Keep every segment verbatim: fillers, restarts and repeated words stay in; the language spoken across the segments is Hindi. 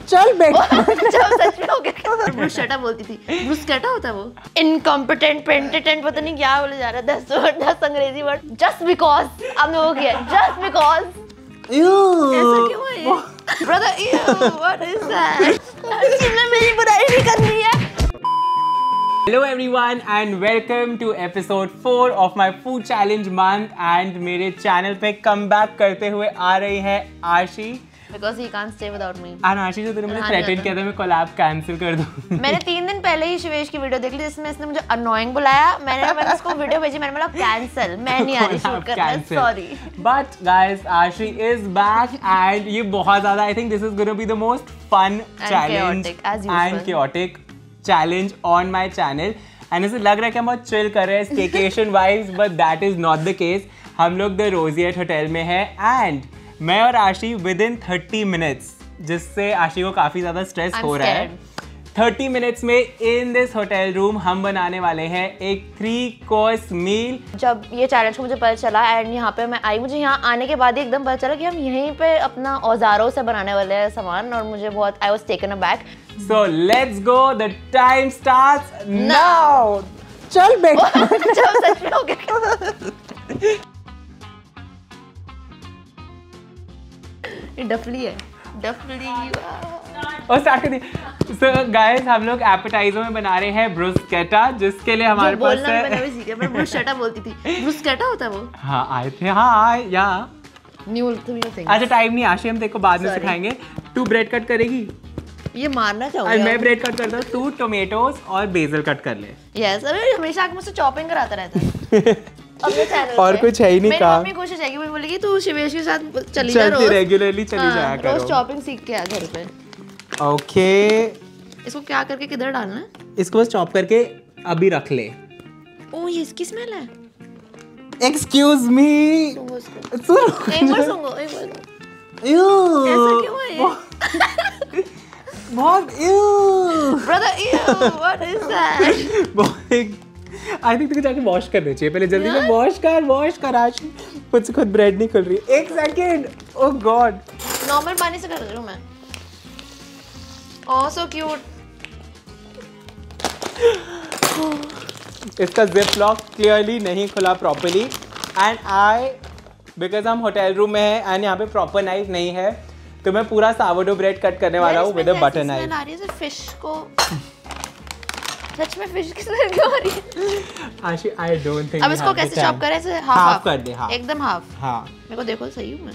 चल बेटा। जब सच में हो गया ब्रूस्केटा बोलती थी, ब्रूस्केटा होता है वो इनकॉम्पिटेंट पेंटेटेंट पता नहीं क्या बोले जा रहा है, दस वर्ड दस अंग्रेजी वर्ड जस्ट बिकॉज हमने वो किया जस्ट बिकॉज। ऐसा क्यों है ये? Brother you what is that? तुमने मेरी बुराई नहीं करनी है। Hello everyone and welcome to episode four of my food challenge month and मेरे चैनल पे कम बैक करते हुए आ रही है आशी। Because he can't stay without me. और आशी जो तूने मुझे थ्रेटन किया था मैं कोलैब कैंसिल कर दूँ। मैंने तीन दिन पहले ही शिवेश की वीडियो देख ली जिसमें इसने मुझे अनोइंग बुलाया। मैंने मैंने उसको वीडियो भेजी, मैंने बोला कैंसिल, मैं नहीं आ रही शूट करने, sorry. But guys, Ashi is back and ये बहुत ज़्यादा I think this is going to be the most fun challenge and chaotic challenge on my channel and ऐसे लग रहा है कि हम बहुत chill कर रहे हैं staycation wise but that is not the case। हम लोग द रोजिएट होटल में हैं and मैं और आशी विद इन थर्टी मिनट्स, जिससे आशी को काफ़ी ज़्यादा स्ट्रेस हो रहा है, थर्टी मिनट्स में इन दिस होटल रूम हम बनाने वाले हैं एक थ्री कोर्स मील। जब ये चैलेंज को मुझे पता चला एंड यहाँ पे मैं आई, मुझे यहाँ आने के बाद ही एकदम पता चला कि हम यहीं पे अपना औजारों से बनाने वाले हैं सामान और मुझे बहुत I was taken aback. So let's go, the time starts now. चल बेटा। जब सच में हो गया डफली है, डफली और स्टार्ट कर दी। सो गाइस हम लोग एपेटाइजर में बना रहे हैं ब्रूस्केटा, जिसके लिए हमारे पास है मैंने भी सीखा, मैं ब्रूस्केटा बोलती थी। ब्रूस्केटा होता है वो? हाँ आए थे, हाँ आए या न्यू थिंग। अच्छा टाइम नहीं आशी, हम देखो बाद में सिखाएंगे। तू ब्रेड कट करेगी? ये मारना चाहूंगा। मैं ब्रेड कट करता हूँ, तू टोमेटोज और बेसिल कट कर ले। यस, अरे हमेशा आके मुझसे चॉपिंग कराता रहता है। और कुछ है ही नहीं कहा। मेरी मम्मी कोशिश है कि मैं बोलेगी तू शिवेश के साथ चली जा, रोज रेगुलरली चली हाँ, जाया करो। रोज चॉपिंग सीख के आ घर पे। ओके इसको क्या करके किधर डालना है? इसको बस चॉप करके अभी रख ले। ओ ये इसकी स्मेल है। एक्सक्यूज मी, सुनो इसको। एक बार सुनो, एक बार। यू ऐसा क्यों है ये? बहुत you brother you what is that? बहुत आई थिंक तुझे जाके वॉश करने चाहिए पहले, जल्दी से वॉश कर वॉश कर आशी, खुद से खुद ब्रेड नहीं खुल रही। एक सेकंड, ओह गॉड। नॉर्मल पानी से कर रही हूँ मैं। Oh so cute. इसका जिप लॉक क्लियरली नहीं खुला प्रॉपर्ली एंड आई बिकॉज हम होटल रूम में हैं एंड यहाँ पे प्रॉपर नाइफ नहीं है तो मैं पूरा सावरडो ब्रेड कट करने वाला हूँ विद अ बटर नाइफ। आ रही है फिश को, सच में फिश की स्मेल क्यों आ रही है? आशी आई डोंट थिंक। अब इसको कैसे चॉप करें? ऐसे हाफ हाफ कर दे, हाफ एकदम हाफ। हाँ मेरे को देखो सही हूँ मैं।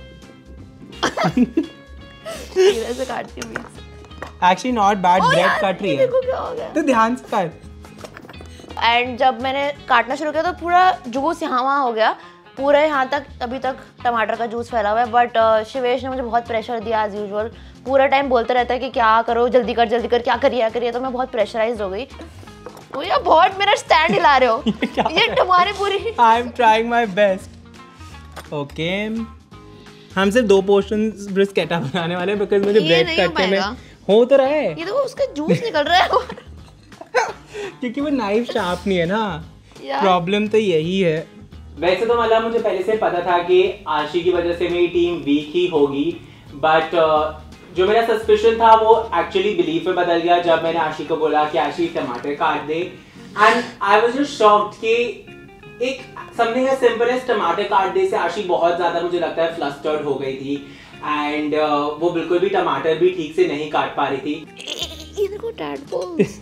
ऐसे काटती हूँ। Actually not bad, bread cut रही है। देखो क्या हो गया। तो ध्यान से कर। एंड जब मैंने काटना शुरू किया तो पूरा जूस यहाँ वहाँ हो गया, पूरे यहाँ तक अभी तक टमाटर का जूस फैला हुआ है। बट uh, शिवेश ने मुझे बहुत प्रेशर दिया एज यूजुअल, पूरा टाइम बोलते रहता है कि क्या करो, जल्दी कर जल्दी कर, क्या करिए क्या करिए, तो मैं बहुत प्रेशराइज्ड हो गई। तो यार बहुत मेरा स्टैंड हिला रहे हो। ये तुम्हारी पूरी। I am trying my best. Okay हम सिर्फ दो पोर्शन ब्रूस्केटा बनाने वाले हैं बिकॉज मुझे ब्रेड कटने में हो तो रहा है। ये देखो उसका जूस निकल रहा है। क्योंकि वो नाइफ शार्प नहीं है ना, प्रॉब्लम तो यही है। वैसे तो मतलब मुझे पहले से पता था कि आशी की वजह से मेरी टीम वीक ही होगी, बट uh, जो मेरा सस्पिशन था वो एक्चुअली बिलीफ में बदल गया जब मैंने आशी को बोला कि आशी टमाटर काट दे and I was just shocked कि एक समथिंग एज सिंपल एज टमाटर काट दे से आशी बहुत ज्यादा मुझे लगता है फ्लस्टर्ड हो गई थी एंड uh, वो बिल्कुल भी टमाटर भी ठीक से नहीं काट पा रही थी। ये देखो टैडपोल्स।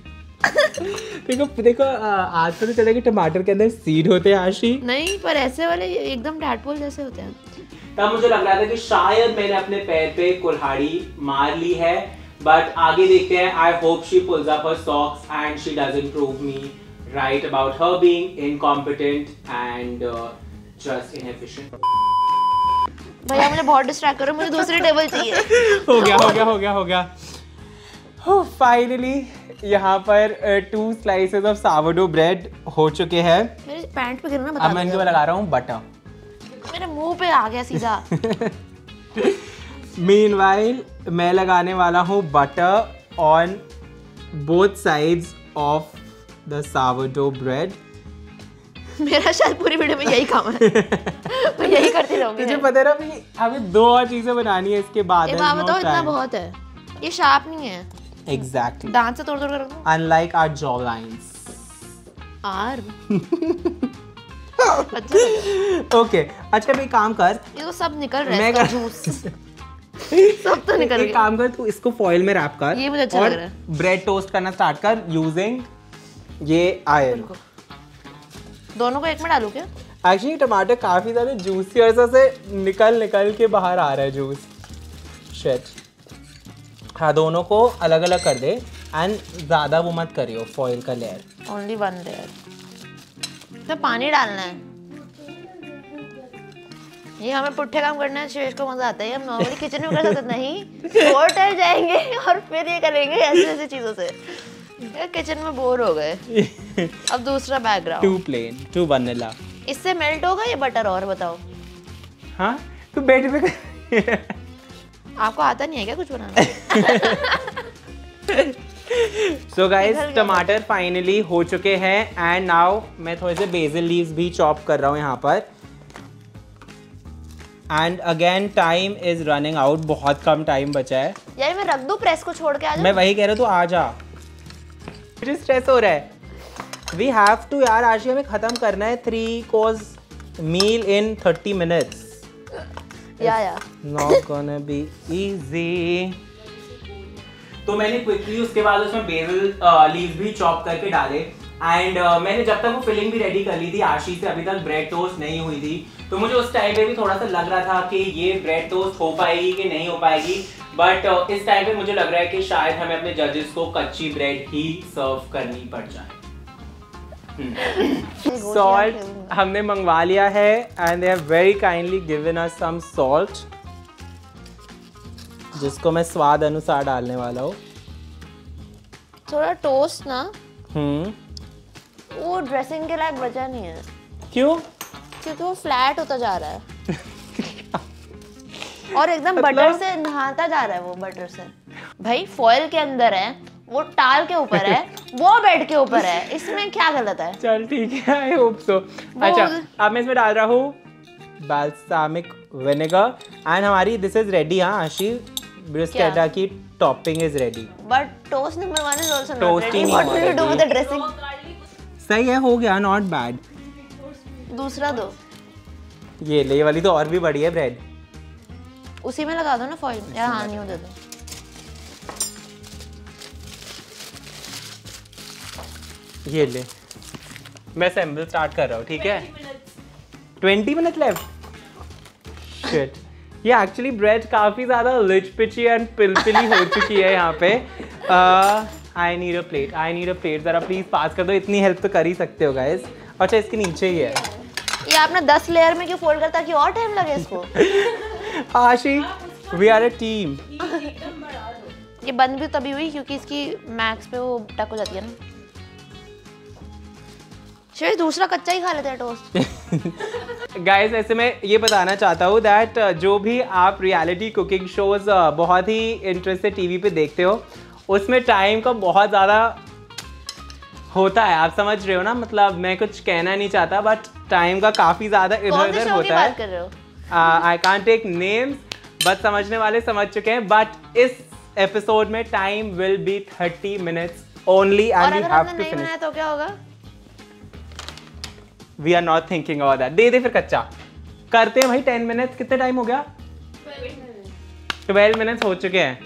देखो देखो आज तो चला कि टमाटर के अंदर सीड होते हैं आशी। नहीं पर ऐसे वाले एकदम टैडपोल जैसे होते हैं। तब मुझे लग रहा था कि शायद मैंने अपने पैर पे कुल्हाड़ी मार ली है, बट आगे देखते हैं। I hope she pulls up her socks and she doesn't prove me right about her being incompetent and just inefficient. भैया मुझे बहुत डिस्ट्रैक्ट करो, मुझे दूसरी टेबल चाहिए। हो गया हो गया हो गया हो गया हो फाइनली यहाँ पर two slices of sourdough bread हो चुके हैं। मेरे पैंट पे गिरना बता। अब मैं इनको लगा रहा हूँ बटर। मेरे मुंह पे आ गया सीधा। मीनवाइल मैं लगाने वाला हूँ butter on both sides of the sourdough bread. मेरा शायद पूरी वीडियो में यही काम है। मैं यही करती रहूंगी। तुझे पता है ना, हमें दो और चीजें बनानी है इसके बाद। बताओ इतना बहुत है। ये शार्प नहीं है। Exactly. दांत से तोड़ तोड़ कर रख दो। Unlike our jawlines. आर। अच्छा ओके अच्छा भाई काम कर, ये तो सब निकल रहा है मैं इसका कर... जूस सब तो निकल एक गया। काम कर, तू इसको फॉइल में रैप कर, ये मुझे अच्छा और लग रहा है। ब्रेड टोस्ट करना स्टार्ट कर यूजिंग ये आयरन। दोनों को एक में डालूं क्या? एक्चुअली टमाटर काफी ज्यादा जूसी और से निकल निकल के बाहर आ रहा है जूस। शिट। हाँ दोनों को अलग अलग कर दे एंड ज्यादा वो मत करियो फॉइल का लेयर। Only one layer. तो पानी डालना है। ये हमें पुट्ठे काम करना है, शिवेश को मजा आता है। हम नॉर्मली किचन में कर सकते नहीं, होटल जाएंगे और फिर ये करेंगे ऐसे ऐसे चीजों से। यार किचन में बोर हो गए। अब दूसरा background. Two plain, two vanilla. इससे मेल्ट होगा ये बटर? और बताओ। हाँ तू बेड पे आपको आता नहीं है क्या कुछ बनाना? सो गाइस टमाटर फाइनली हो चुके हैं एंड नाउ मैं थोड़े से बेसिल लीव्स भी चॉप कर रहा हूँ यहाँ पर। And again time is running out, बहुत कम टाइम बचा है। यार मैं रख दूँ प्रेस को छोड़ के? आ जा। मैं वही कह रहा हूँ, तू आ जा। मुझे स्ट्रेस हो रहा है। वी हैव टू यार आज हमें खत्म करना है three course meal in thirty minutes. या या Not gonna be easy. तो मैंने क्विकली उसके बाद उसमें बेसिल लीव्स भी चॉप करके डाले एंड uh, मैंने जब तक वो फिलिंग भी रेडी कर ली थी आशी से, अभी तक ब्रेड टोस्ट नहीं हुई थी। तो मुझे उस टाइम पे भी थोड़ा सा लग रहा था कि ये ब्रेड टोस्ट हो पाएगी कि नहीं हो पाएगी, बट uh, इस टाइम पे मुझे लग रहा है कि शायद हमें अपने जजेस को कच्ची ब्रेड ही सर्व करनी पड़ जाए। सॉल्ट हमने मंगवा लिया है and they have very kindly given us some salt, जिसको मैं स्वाद अनुसार डालने वाला हूँ। थोड़ा टोस्ट ना हम्म वो ड्रेसिंग के लायक बचा नहीं है। क्यों? क्योंकि वो फ्लैट होता जा रहा है और एकदम बटर से नहाता जा रहा है वो बटर से। भाई फॉइल के अंदर है, वो टाल के ऊपर है, वो बेड के ऊपर है, इसमें क्या गलत है? चल ठीक है, आई होप सो। अच्छा अब मैं इसमें डाल रहा हूँ बाल्सामिक विनेगर एंड हमारी दिस इज रेडी। हाँ आशी, ब्रुस्केटा की topping is ready. But toast number one is also not ready. What do you do with the dressing? सही है, हो गया, नॉट बैड। दूसरा दो। ये ले, ये वाली तो और भी बड़ी है ब्रेड। उसी में लगा दो ना फॉइल। यार हाँ नहीं हो दे दो। ये ले, मैं असेंबल स्टार्ट कर रहा हूँ, ठीक है? Twenty minute left. शिट, ये एक्चुअली ब्रेड काफी ज्यादा लिच पिची एंड पिलपिली हो चुकी है यहाँ पे। I need a plate, I need a plate. जरा प्लीज पास कर दो, इतनी हेल्प तो कर ही सकते हो गाइस। अच्छा इसके नीचे ही है ये। आपने दस लेयर में क्यों फोल्ड करता ताकि और टाइम लगे इसको? आशी, वी आर अ टीम। ये बंद भी तभी हुई क्योंकि इसकी मैक्स पे वो टक हो जाती है ना। शायद दूसरा कच्चा ही खा लेते हैं टोस्ट। गाइस ऐसे मैं ये बताना चाहता हूँ दैट जो भी आप रियलिटी कुकिंग शोज बहुत ही इंटरेस्ट से टीवी पे देखते हो, उसमें टाइम का बहुत ज़्यादा होता है। आप समझ रहे हो ना, मतलब मैं कुछ कहना नहीं चाहता बट टाइम का काफ़ी ज़्यादा इधर उधर होता है। I can't take names but समझने वाले समझ चुके हैं। बट इस एपिसोड में time will be thirty minutes only and we have to finish. तो क्या होगा? We are not thinking about that. दे दे फिर कच्चा करते हैं भाई। टेन मिनट्स कितने टाइम हो गया? ट्वेल्व मिनट्स हो चुके हैं।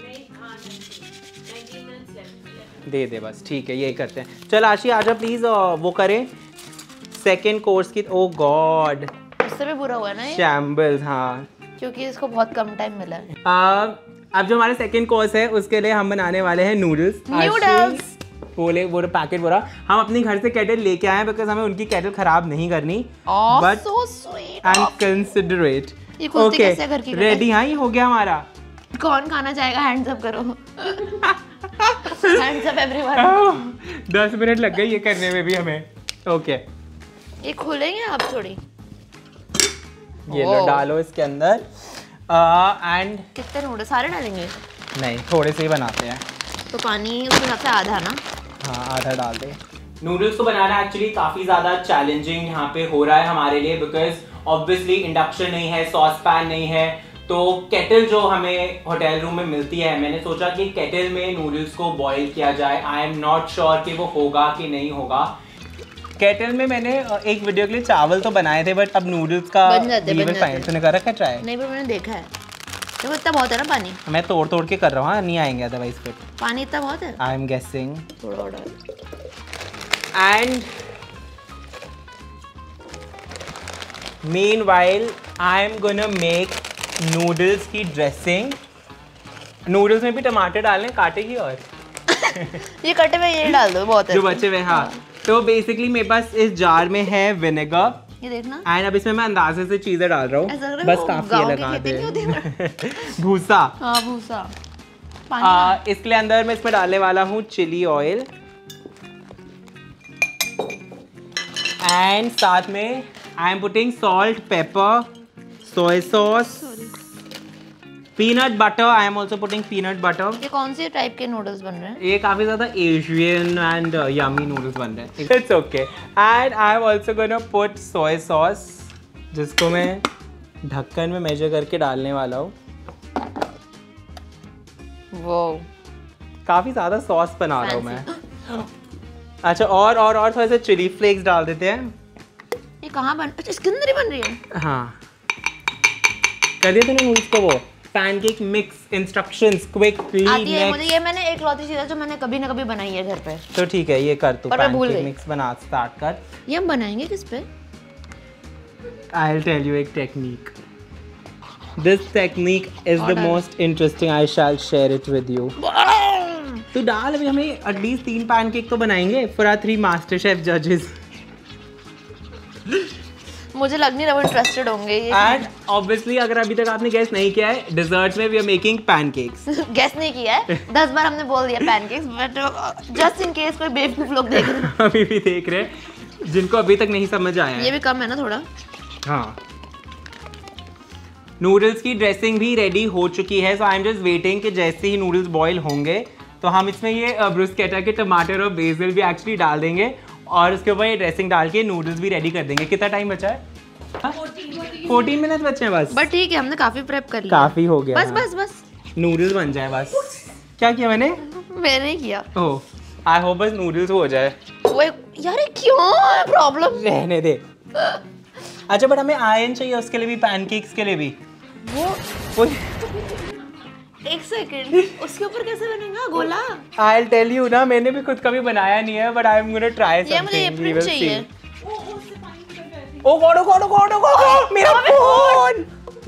दे दे बस, ठीक है, यही करते हैं। चल आशी आजा प्लीज, वो करें सेकेंड कोर्स की। ओ गॉड, उससे भी बुरा हुआ ना ये? शैम्बल्स। हाँ क्योंकि इसको बहुत कम टाइम मिला है। अब जो हमारा सेकेंड कोर्स है उसके लिए हम बनाने वाले हैं नूडल्स। नूडल्स बोले वो पैकेट बोला हम अपने घर से केटल लेके आए बिकॉज हमें उनकी केटल खराब नहीं करनी। But so sweet and considerate. Okay ready. हाँ ये हो गया हमारा। कौन खाना चाहेगा? हैंड्स अप करो। Hands up everyone. दस मिनट लग गए ये करने में भी हमें। ओके ये खोलेंगे आप थोड़ी। ये लो डालो इसके अंदर एंड uh, कितने नूडल्स? सारे डालेंगे? नहीं थोड़े से ही बनाते हैं। तो पानी उसके हिसाब से आधा ना? हाँ आधा डाल दे। नूडल्स को बनाना एक्चुअली काफ़ी ज़्यादा चैलेंजिंग यहाँ पे हो रहा है हमारे लिए बिकॉज ऑब्वियसली इंडक्शन नहीं है, सॉस पैन नहीं है, तो केटल जो हमें होटल रूम में मिलती है, मैंने सोचा कि केटल में नूडल्स को बॉईल किया जाए। आई एम नॉट श्योर कि वो होगा कि नहीं होगा। केटल में मैंने एक वीडियो के लिए चावल तो बनाए थे, बट अब नूडल्स का बन जाते, बन जाते। तूने कर रखा है ट्राई? नहीं, पर मैंने देखा है। तो इतना बहुत है ना पानी? मैं तोड़ तोड़ के कर रहा हूँ, नहीं आएंगे अदरवाइज फिर। पानी इतना बहुत है? I am guessing. थोड़ा और and meanwhile I am gonna make noodles की ड्रेसिंग। नूडल्स में भी टमाटर डालने काटे ही और ये कटे हुए ये डाल दो, बहुत है जो बचे हुए। हाँ, तो बेसिकली मेरे पास इस जार में है विनेगर, ये देखना। एंड अब इसमें मैं अंदाजे से चीजें डाल रहा हूँ, बस काफी लगा दे। भूसा, हाँ भूसा। आ, इसके लिए अंदर मैं इसमें डालने वाला हूँ चिली ऑयल, एंड साथ में I am putting salt, pepper, soya sauce, peanut butter. I am also putting peanut butter. ये कौन से टाइप के नूडल्स बन रहे हैं? ये काफी ज्यादा एशियन एंड यमी नूडल्स बन रहे हैं। It's okay. And I am also gonna put soya sauce, जिसको मैं ढक्कन में मेजर करके डालने वाला हूँ। वो काफी ज्यादा सॉस बना रहा हूँ मैं। अच्छा, और और और थोड़े से चिली फ्लेक्स डाल देते हैं। ये कहाँ बन, अच्छा इसके अंदर ही बन रही है? हाँ, कर दिया तूने नूडल्स को? वो पैनकेक मिक्स इंस्ट्रक्शंस क्विकली आती है मुझे। ये मैंने एक लौती चीज़ है जो मैंने कभी ना कभी बनाई है घर पे। तो ठीक है, ये कर तू। पर मैं भूल पैनकेक गई। मिक्स बना स्टार्ट कर। ये हम बनाएंगे किस पे? आई विल टेल यू एक technique. This technique is the most interesting. I shall share it with you. तो डाल, अभी हमें एटलीस्ट तीन पैनकेक तो बनाएंगे for our three MasterChef जजेस। मुझे लग नहीं रहा वो इंटरेस्टेड होंगे ये। एंड ऑब्वियसली अगर अभी तक आपने गेस नहीं किया है, डिजर्ट्स में we are making pancakes. Guess नहीं किया है, दस बार हमने बोल दिया pancakes, but just in case कोई बेवकूफ लोग देख रहे हैं। अभी भी देख रहे हैं जिनको अभी तक नहीं समझ आया है। ये भी कम है ना थोड़ा? हाँ, नूडल्स की ड्रेसिंग भी रेडी हो चुकी है। So I am just waiting कि जैसे ही नूडल्स बॉईल होंगे तो हम इसमें ये ब्रुस्केटा के टमाटर और बेसिल भी एक्चुअली डाल देंगे, और उसके ऊपर ये ड्रेसिंग डाल के नूडल्स भी रेडी कर देंगे। कितना टाइम बचा है? फोर्टीन मिनट बचे हैं बस। बट ठीक है, हमने काफी प्रेप कर लिया। काफी हो गया। बस हाँ। बस बस नूडल्स बन जाए बस। क्या किया मैंने? मैंने ही किया। ओह, आई होप बस नूडल्स हो जाए। वो यार ये क्यों है प्रॉब्लम? रहने दे। अच्छा, बट हमें आयरन चाहिए उसके लिए भी, पैनकेक्स के लिए भी। वो वो एक सेकंड, उसके ऊपर कैसे बनेगा गोला? आई विल टेल यू ना, मैंने भी खुद कभी बनाया नहीं है, but I am gonna try something. ये मुझे एप्रिन चाहिए। Oh God, oh God, oh God, oh God, मेरा फोन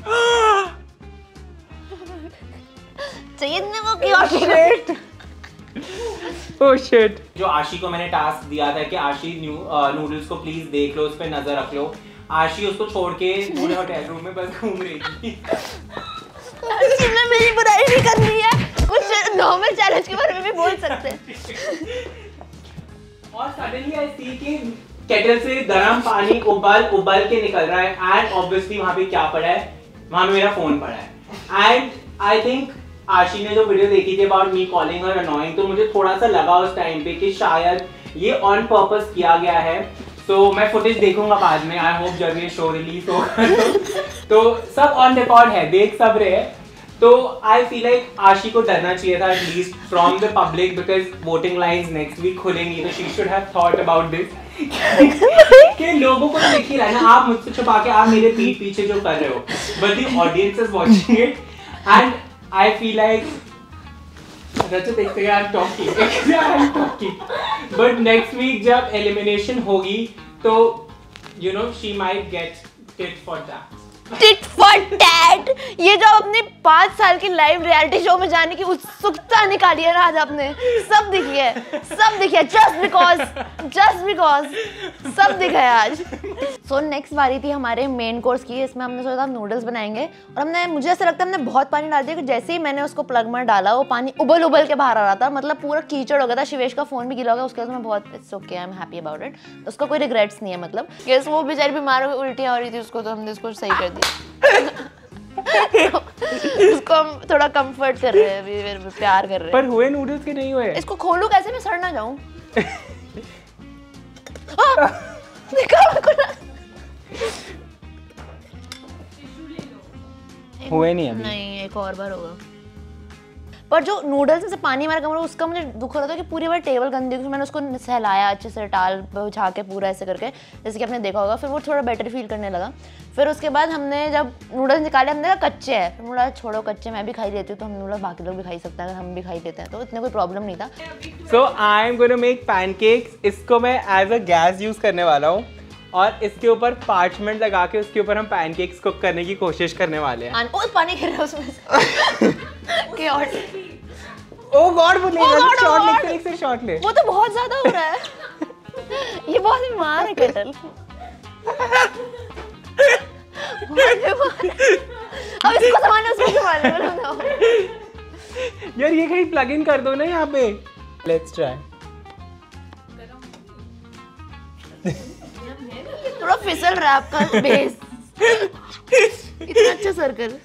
चाहिए ना वो क्या? Shit, oh shit. जो आशी को मैंने टास्क दिया था कि आशी नूडल्स को प्लीज देख लो, उस पर नजर रख लो, आशी उसको छोड़ के पूरे होटल रूम में बस घूम रही थी। तुमने मेरी बुराई नहीं करनी है, कुछ नॉर्मल चैलेंज के बारे में भी बोल सकते हैं। और सडनली आई सी कि केटल से गर्म पानी उबल उबल के निकल रहा है, एंड ऑब्वियसली वहां पे क्या पड़ा है? वहां पे मेरा फोन पड़ा है। एंड आई थिंक आशी ने जो वीडियो देखी थी about me calling her annoying, तो मुझे थोड़ा सा लगा उस टाइम पे कि शायद ये ऑन पर्पस किया गया है। तो मैं फुटेज देखूंगा बाद में। आई होप जब ये शो रिलीज होगा तो, तो सब ऑन रिकॉर्ड है, देख सब रहे हैं। तो आई फील लाइक आशी को डरना चाहिए था at least from the public, because voting lines next week खुलेंगी, तो she should have thought about this कि लोगों को देख ही रहा है ना, आप मुझसे छुपा के आप मेरे पीठ पीछे जो कर रहे हो, but the audience is watching it, and I feel like Rachit देखते हैं, I am talking I am talking but next week जब एलिमिनेशन होगी तो you know she might get tit for that. Tit for tat, ये जो अपने पाँच साल की लाइव रियलिटी शो में जाने की उत्सुकता निकाली है ना आज आपने, सब दिखी है, सब दिखी है, जस्ट बिकॉज जस्ट बिकॉज सब दिखा है आज। सो नेक्स्ट बारी थी हमारे मेन कोर्स की, इसमें हमने सोचा था नूडल्स बनाएंगे, और हमने मुझे ऐसा लगता है हमने बहुत पानी डाल दिया कि जैसे ही मैंने उसको प्लग में डाला वो पानी उबल उबल के बाहर आ रहा था, मतलब पूरा कीचड़ हो गया था। शिवेश का फोन भी गिरा होगा उसके बाद, मैं बहुत it's okay, I am happy about it, उसका कोई रिग्रेट्स नहीं है। मतलब कि वो बेचारी बीमार हो गई, उल्टियाँ हो रही थी उसको, तो हमने उसको सही कर दिया। उसको हम थोड़ा कंफर्ट कर रहे हैं अभी, प्यार कर रहे हैं। पर हुए नूडल्स के नहीं हुए? इसको खोलूं कैसे, मैं सड़ ना जाऊं? हुए नहीं अभी। नहीं, एक और बार होगा। पर जो नूडल्स में से पानी हमारा कमरा, उसका मुझे दुख हो रहा था कि पूरी बार टेबल गंदी, क्योंकि मैंने उसको सहलाया अच्छे से, टाल बिछा के पूरा ऐसे करके, जैसे कि आपने देखा होगा। फिर वो थोड़ा बेटर फील करने लगा। फिर उसके बाद हमने जब नूडल्स निकाले, हमने कहा कच्चे हैं। फिर बोला छोड़ो, कच्चे मैं भी खाई लेती हूँ, तो हम नूडल्स बाकी लोग भी खाई सकते हैं, अगर हम भी खाई लेते हैं तो इतने कोई प्रॉब्लम नहीं था। So I am going to make pancakes. इसको मैं एज अ गैस यूज़ करने वाला हूँ और इसके ऊपर पार्चमेंट लगा के उसके ऊपर हम पैनकेक्स कुक करने की कोशिश करने वाले हैं। ओ, पानी गिर रहा है उसमें से। ओह गॉड, वो ले शॉट ले ले शॉट ले। वो तो बहुत ज्यादा हो रहा है। ये बहुत बीमार है केटल। अब इसको संभालना, उसको संभालना। यार ये कहीं प्लग इन कर दो ना यहाँ पे। Let's try. थोड़ा फिसल रहा है आपका बेस। इतना अच्छा circle.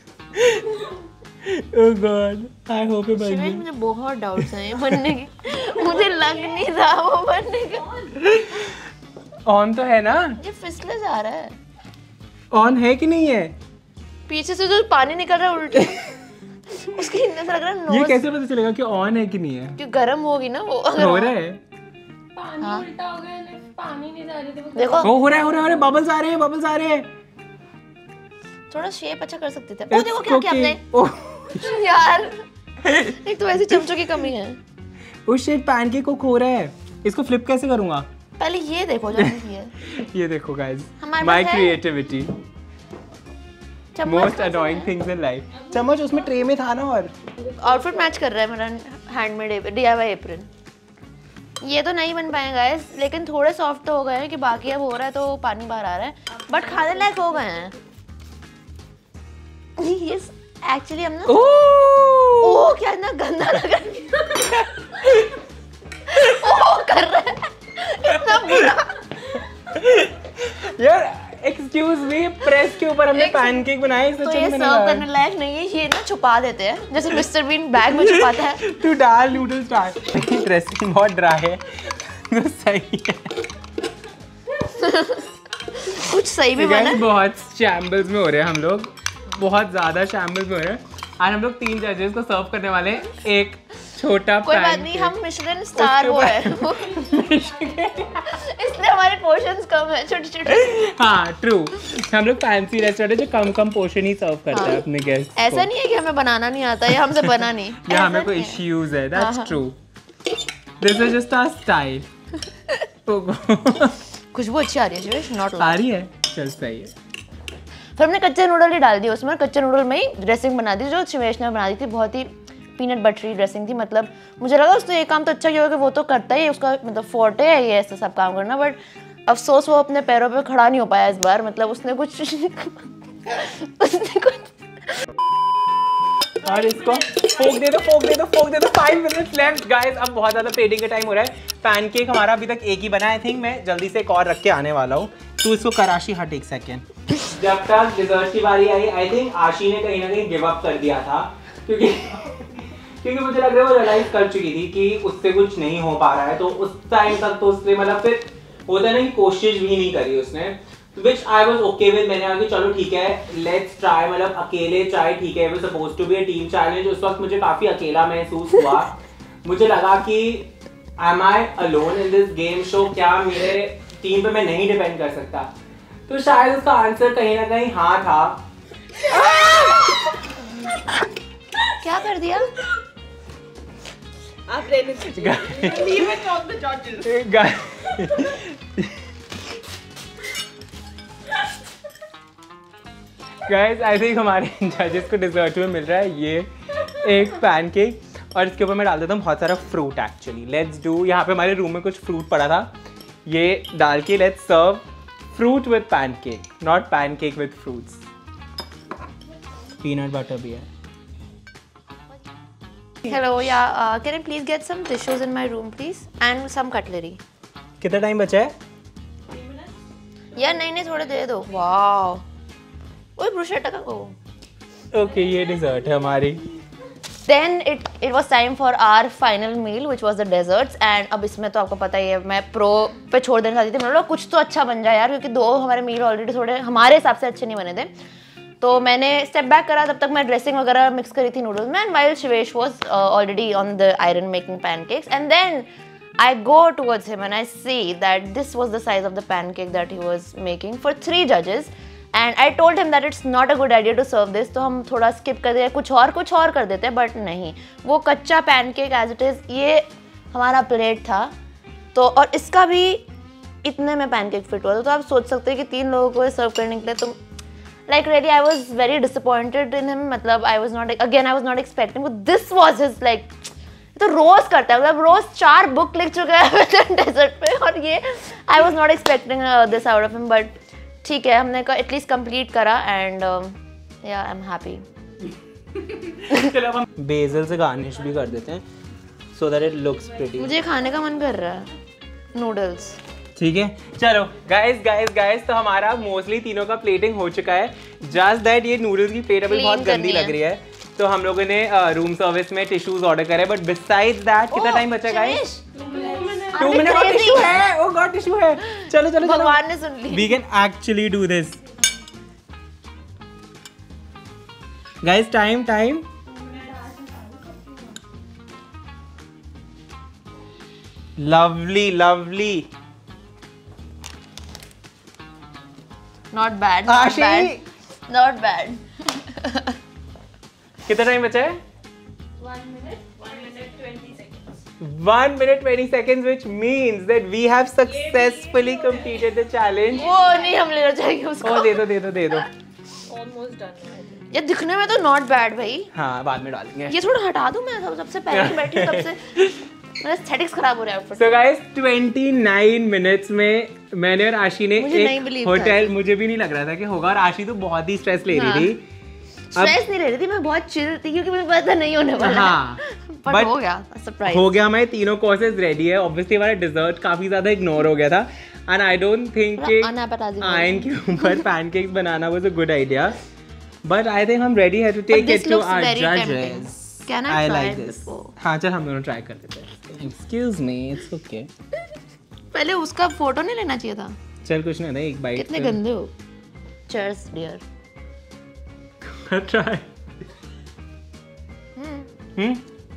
Oh God, I hope it बन जाए। मुझे बहुत डाउट्स हैं ये बनने की। मुझे लग नहीं रहा वो बनने का। ऑन तो है ना? ये फिसले जा रहा है। ऑन है कि नहीं है? पीछे से जो पानी निकल रहा है उल्टे, उसके हिलने से लग रहा है नोज। ये कैसे पता चलेगा कि ऑन है कि नहीं है? क्योंकि गर्म होगी ना वो। हो रहा है। पानी उल्टा हो गया ना, पानी नहीं जा रही थी। देखो वो हो रहा है, हो रहा है, बबल्स आ रहे हैं, बबल्स आ रहे हैं। थोड़ा शेप अच्छा कर सकते थे। ओ देखो क्या किया आपने। ओह यार एक तो वैसे चमचों की कमी है। ओ शिट, पैनकेक कुक हो रहा है। इसको फ्लिप कैसे करूंगा? पहले ये देखो जो की है। ये देखो गाइस, हमारे माय पास है। Creativity, most annoying things in life. चम्मच उसमें ट्रे में था ना। और आउटफिट मैच कर रहा है मेरा हैंडमेड डीआईवाई एप्रन। ये तो नहीं बन पाए गाइस, लेकिन थोड़े सॉफ्ट तो हो गए हैं कि बाकी अब हो रहा है तो पानी बाहर आ रहा है, बट खाने लायक हो गए हैं। ये एक्चुअली हम ना ओह क्या इतना गंदा लग रहा है। ओह कर रहा है इतना बुरा। यार एक्सक्यूज मी, प्रेस के ऊपर हमने पैनकेक बनाए, तो ये सर्व करने लायक नहीं है। ये ना छुपा देते हैं जैसे मिस्टर बीन बैग में छुपाता है। तू डाल नूडल्स डाल। ड्रेसिंग बहुत ड्राई है तो सही है। कुछ सही भी बना। बहुत शैम्बल्स में हो रहे हैं हम लोग, बहुत ज्यादा शैम्बल्स में हो रहे हैं। आज हम लोग तीन जजेस को सर्व करने वाले हैं एक छोटा कोई बात नहीं, हम मिशेलिन स्टार वो है। इसलिए हमारे पोर्शंस कम है, छोटे छोटे। हाँ ट्रू, हम लोग फैंसी रेस्टोरेंट जो कम कम पोर्शन ही सर्व करते हैं अपने गेस्ट। ऐसा नहीं है कि हमें बनाना नहीं आता या हमसे बना नहीं। या हमें कोई इश्यूज है, that's true. This is just our style. खुशबू अच्छी आ रही है, नॉट आ रही है, चल सही है। फिर हमने कच्चे नूडल ही डाल दिए उसमें, कच्चे नूडल में ही ड्रेसिंग बना दी जो शिवेश ने बना दी थी। बहुत ही पीनट बटरी ड्रेसिंग थी। मतलब मुझे लगा उसने ये काम तो अच्छा किया कि वो तो करता ही, उसका मतलब फोर्टे है ये ऐसा सब काम करना। बट अफसोस वो अपने पैरों पे खड़ा नहीं हो पाया इस बार। मतलब उसने कुछ उसने कुछ और इसको फोक दे दो, फोक दे दो, फोक दे दो। फाइव मिनट्स लेफ्ट गाइस, अब बहुत ज़्यादा प्लेटिंग का टाइम हो रहा है। पैनकेक हमारा अभी तक एक ही बना है। आई थिंक मैं जल्दी से एक और रख के आने वाला हूँ। तू इसको कराशी हट एक सेकेंड। जब तक डिजर्ट की बारी आई, आई थिंक आशी ने कहीं ना कहीं गिव अप कर दिया था, क्योंकि क्योंकि मुझे लग रहा है वो रियलाइज कर चुकी थी कि उससे कुछ नहीं हो पा रहा है। तो उस टाइम तक तो उसने मतलब फिर होता है ना कि कोशिश भी नहीं करी उसने, which I was okay with. मैंने कहा कि चलो ठीक है, लेट्स ट्राई। मतलब अकेले ट्राई ठीक है, वो suppose to be a team challenge. उस वक्त मुझे काफी अकेला महसूस हुआ। मुझे लगा कि am I alone in this game show, क्या मेरे टीम पे मैं नहीं डिपेंड कर सकता? तो शायद उसका आंसर कहीं ना कहीं हाँ था। क्या कर दिया आप लेने दीजिए। Leave it on the judges. Guys I think हमारे जजेस को डिजर्ट में मिल रहा है ये एक पैनकेक, और इसके ऊपर मैं डाल देता हूँ बहुत सारा फ्रूट। एक्चुअली लेट्स डू, यहाँ पे हमारे रूम में कुछ फ्रूट पड़ा था, ये डाल के let's serve fruit with pancake, not pancake with fruits. Peanut butter भी है। Hello, yeah. Uh, can I please get some tissues in my room, please, and some cutlery? कितना टाइम बचा है? यार नहीं नहीं थोड़े दे दो। वाओ, ओए ब्रुशेटा का को। ओके, ये डिजर्ट है हमारी। Then it it was time for our final meal, which was the desserts. And अब इसमें तो आपको पता ही है मैं प्रो पे छोड़ देना चाहती थी। मैंने बोला कुछ तो अच्छा बन जाए यार, क्योंकि दो हमारे मील ऑलरेडी थोड़े हमारे हिसाब से अच्छे नहीं बने थे। तो मैंने स्टेप बैक करा, तब तक मैं ड्रेसिंग वगैरह मिक्स करी थी नूडल्स में, and while Shivesh was already on the iron making pancakes, and then I go towards him and I see that this was the size of the pancake that he was making for three judges, and I told him that it's not a good idea to serve this, तो हम थोड़ा skip कर देते, कुछ और कुछ और कर देते, but नहीं, वो कच्चा pancake as it is, ये हमारा प्लेट था, तो और इसका भी इतने में pancake फिट हुआ था, तो आप सोच सकते हैं कि तीन लोगों को सर्व करने के लिए तो like really I was very disappointed in him, मतलब I was not again I was not expecting, but this was his like तो रोज करता है, मतलब रोज चार बुक लिख चुका है डेजर्ट पे, और ये I was not expecting this out of him, but ठीक है, हमने एटलीस्ट कंप्लीट करा, एंड या आई एम हैप्पी। चलो अब हम बेसल से गार्निश भी कर देते हैं so that it looks pretty. मुझे खाने का मन कर रहा है नूडल्स। ठीक है, चलो गाइस गाइस गाइस तो हमारा मोस्टली तीनों का प्लेटिंग हो चुका है, जस्ट दैट ये नूडल्स की प्लेट अभी बहुत गंदी लग रही है, तो हम लोगों ने रूम सर्विस में टिश्यूज ऑर्डर करे, बट बिसाइड्स दैट कितना टाइम बचा गाइस? टू मिनट का टिश्यू है, ओ गॉड टिश्यू है, चलो चलो भगवान ने सुन ली। We can actually do this guys, time time lovely lovely, not bad, Ashi not bad. कितना टाइम बचा है? One minute, one minute twenty seconds. One minute twenty seconds, which means that we have successfully completed the challenge. वो नहीं हम लेना चाहेंगे उसको। ओ दे दो दे दो दे दो। Almost done. ये दिखने में तो नॉट बैड भाई। हाँ बाद में डालेंगे। ये थोड़ा हटा दूं मैं, सब सबसे पहले बैठी हूँ, तब से मेरा एस्थेटिक्स खराब हो रहा है outfit. So guys, twenty-nine minutes में मैंने और आशी ने एक होटल, मुझे भी नहीं लग रहा था कि होगा, और आशी तो बहुत ही स्ट्रेस ले रही थी। स्ट्रेस नहीं ले रही थी, मैं बहुत चिल थी क्योंकि मुझे पता नहीं होने वाला हाँ, है। बट हो गया सरप्राइज, हो गया, हमारे तीनों कोर्सेज रेडी है। ऑब्वियसली हमारा डिजर्ट काफी ज्यादा इग्नोर हो गया था, एंड आई डोंट थिंक कि आयन के ऊपर पैनकेक्स बनाना was a good idea, but I think हम रेडी है to take it to our जजेस। Can I I like this. हाँ चल हम दोनों ट्राई कर लेते हैं। Excuse me, it's okay. पहले उसका फोटो नहीं लेना चाहिए था। चल कुछ नहीं, नहीं एक बाइट। कितने गंदे हो। Cheers dear. Try. Hmm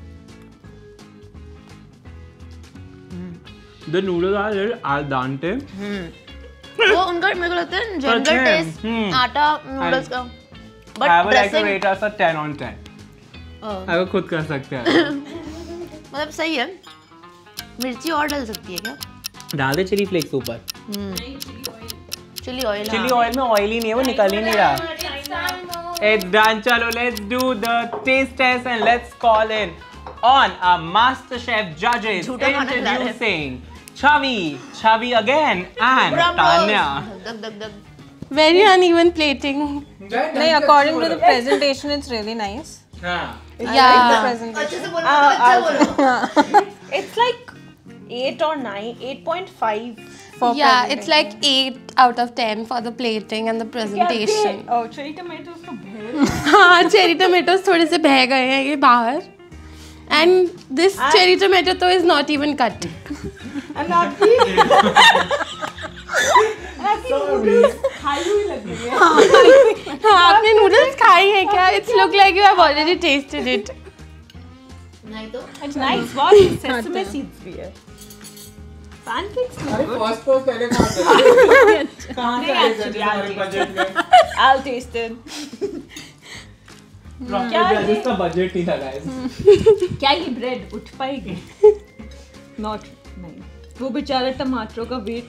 The noodles are little al dente. वो उनका मेरे को लगता है जनरल टेस्ट आटा नूडल्स का, but I would like to dressing rate us a ten on ten. अगर खुद कर सकते हैं। मतलब सही है। मिर्ची और डाल सकती है क्या? डाल दे चिली फ्लेक्स ऊपर। Chilli oil. चिली ऑयल में ऑयल ही नहीं है, वो निकल ही नहीं रहा। It's done. चलो let's do the taste test and let's call in on our master chef judges introducing Chavi, Chavi again and Tanya. दग दग दग। Very uneven plating. No, according to the presentation, it's really nice. हाँ. I like the presentation. अच्छे से बोलो, अच्छे बोलो। It's like eight or nine, eight point five for Yeah, presentation. it's like eight out of ten for the plating and the presentation. Oh, cherry tomatoes तो भेड़। हाँ, cherry tomatoes थोड़े से बह गए हैं ये बाहर. And this cherry tomato तो is not even cut. And आपकी आपकी noodles खाई हुई लग रही है। हाँ, आपने noodles खाई हैं क्या? It's look like you have already tasted it. नहीं तो It's nice. बहुत sesame seeds भी है। Pancakes तो good. First तो पहले कहाँ से? कहाँ से आए actually, जजेस I'll हमारे taste बजट में? I'll taste it. क्या जजेस का बजट नहीं था guys. क्या ये ब्रेड उठ पाएगी? Not नहीं। वो बेचारा टमाटरों का वेट।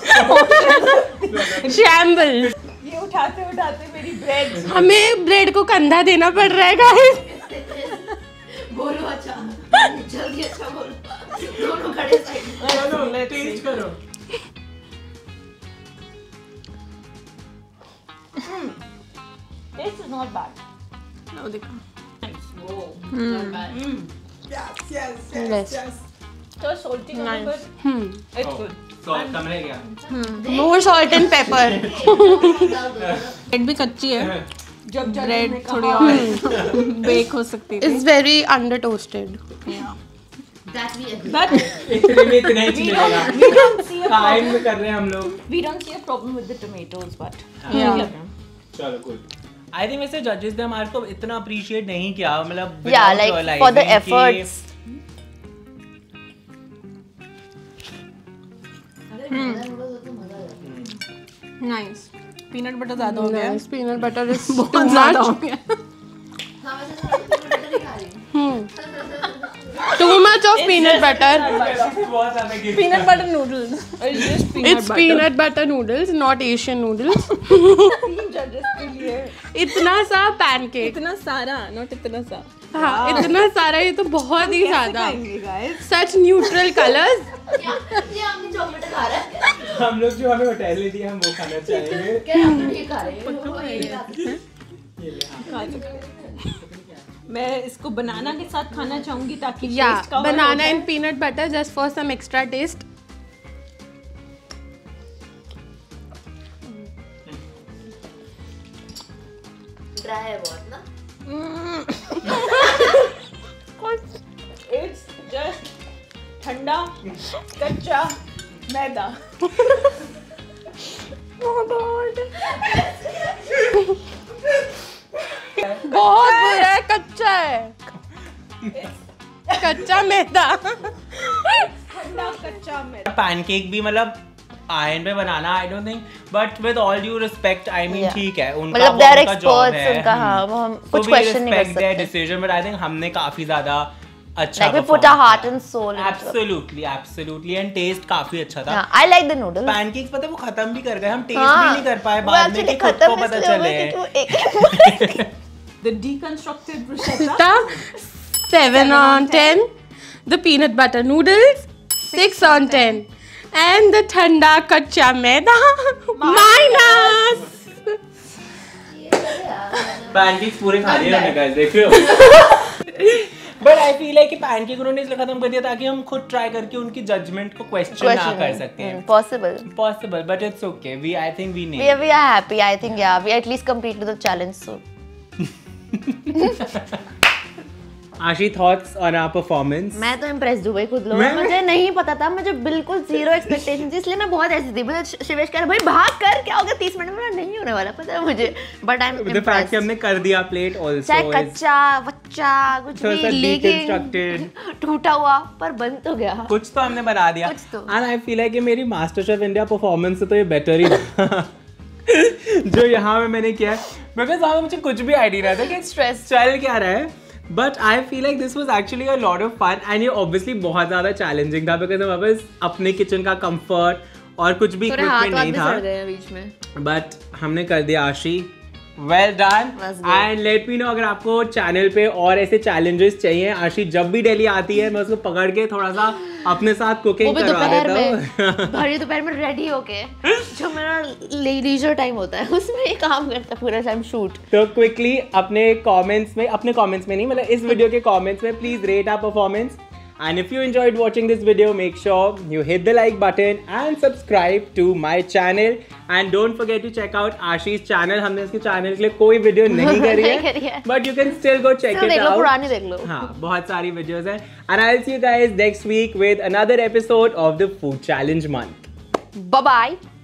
Shamble. ये उठाते उठाते मेरी ब्रेड। हमें ब्रेड को कंधा देना पड़ रहा है guys. बोलो अच्छा, जल्दी अच्छा बोलो। दोनों खड़े साइड। चलो टेस्ट करो। This is not bad. लो देखो. Yes yes Yes. yes yes. So salty a little bit. Hmm. It's good. Salt कम रह गया. More salt and pepper. Bread भी कच्ची है. जब ब्रेड थोड़ी और बेक हो सकती है. It's very under toasted. That we agree. But इतने में इतना ही चलेगा. we don't see a time problem. में कर रहे हैं हम लोग. We don't see a problem with the tomatoes, but Yeah. चलो cool. I think वैसे judges ने हमारे को इतना appreciate नहीं किया, मतलब yeah, like for the efforts. Nice. Peanut butter ज़्यादा हो गया. Nice. Peanut butter is बहुत ज़्यादा हो गया. Too much of peanut butter. Peanut butter noodles. It's just peanut It's butter. peanut butter noodles, not Asian noodles. तीन judges के लिए. इतना सा pancake. इतना सारा, not इतना सा. हाँ, इतना सारा, ये तो बहुत ही ज्यादा. guys? Such neutral colors. ये हमने चॉकलेट खा रहा है. हम लोग जो हमें होटल में दिया हम वो खाना चाहेंगे. क्या हम ये खा रहे हैं? मैं इसको बनाना के साथ खाना चाहूंगी ताकि Yeah, taste का banana and peanut butter just for some extra taste. Dry है बहुत ना. It's just ठंडा कच्चा मैदा. बहुत बुरा है, कच्चा है. कच्चा मैदा. ठंडा कच्चा मैदा. पैनकेक भी मतलब आयरन पे बनाना I don't think, but with all due respect I mean ठीक है, उनका मतलब वो they're उनका जॉब experts, है. उनका हाँ, वो हम So कुछ we question नहीं कर respect their सकते. decision, but I think हमने काफी ज्यादा अच्छा Like we perform put our heart किया. and soul into it. Absolutely, absolutely, and taste काफी अच्छा था. Yeah, I like the noodles. Pancakes पता है वो खत्म भी कर गए, हम टेस्ट हाँ, भी नहीं कर पाए वो बाद में actually कि खुद खत्म को पता इसलिए हो चले. गए क्योंकि वो एक The deconstructed bruschetta. seven on ten. The peanut butter noodles, six on ten. And the ठंडा कच्चा मैदा, minus. पैनकेक्स पूरे खा लिए हमने guys, देख रहे हो. बट आई फील है कि पैनकेक उन्होंने इसलिए खत्म कर दिया ताकि हम खुद ट्राई करके उनकी जजमेंट को क्वेश्चन ना कर सकते हैं. Possible. Possible, but it's okay. We, I think we need. We are, we are happy. I think yeah, we at least completed the challenge. So Ashi, thoughts on our performance? मैं तो इम्प्रेस हूँ भाई खुद लोग. मैं- मुझे नहीं पता था, मुझे बिल्कुल जीरो एक्सपेक्टेशन थी, इसलिए मैं बहुत ऐसी थी. मुझे शिवेश कह रहा भाई भाग कर, क्या होगा तीस मिनट में, नहीं होने वाला पता है मुझे. But I am The fact कि हमने कर दिया प्लेट also चाहे is कच्चा बच्चा कुछ थोड़ा सा भी, लेकिन deconstructed. टूटा हुआ पर बन तो गया. कुछ तो हमने बना दिया. कुछ तो. And I feel है कि मेरी मास्टर शेफ इंडिया परफॉर्मेंस से तो ये बेटर ही था. जो यहाँ में मैंने किया है, बिकॉज वहाँ मुझे कुछ भी आइडिया नहीं था कि स्ट्रेस. चल क्या रहा है. But I feel like this was actually a lot of fun and ये ऑब्वियसली बहुत ज्यादा चैलेंजिंग था बिकॉज हमारे पास अपने किचन का कंफर्ट और कुछ भी इक्विपमेंट नहीं था. बीच में. बट हमने कर दिया. Ashi, well done. बस good. And let me know अगर आपको चैनल पे और ऐसे चैलेंजेस चाहिए. आशी जब भी दिल्ली आती है मैं उसको पकड़ के थोड़ा सा अपने साथ वो कुकिंग भी करवा दोपहर देता में, हूँ. भरी दोपहर में रेडी होके, जो मेरा लीजर टाइम होता है उसमें ये काम करता है पूरा टाइम शूट. तो क्विकली अपने कमेंट्स में, अपने कमेंट्स में नहीं मतलब इस वीडियो के कमेंट्स में please rate our performance. And if you enjoyed watching this video, make sure you hit the like button and subscribe to my channel. And don't forget to check out Ashi's channel. हमने इसके चैनल के लिए कोई वीडियो नहीं करी नहीं करी है, है. but you can still go check Still it देख लो, out. पुरानी देख लो. हाँ, बहुत सारी वीडियोस हैं. And I'll see you guys next week with another episode of the Food Challenge month. Bye bye.